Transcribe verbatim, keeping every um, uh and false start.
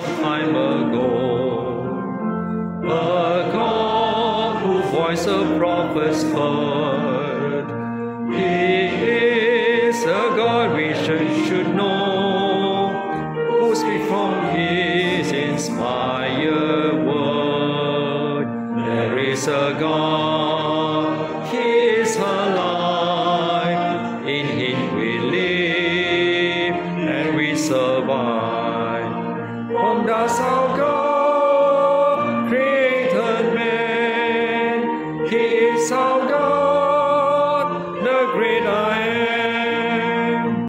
time ago. A God whose voice the prophets heard. He is a God we should know, who speaks from His inspired word. There is a God, He is alive. In Him we live and we survive. From dust our God created man. He is our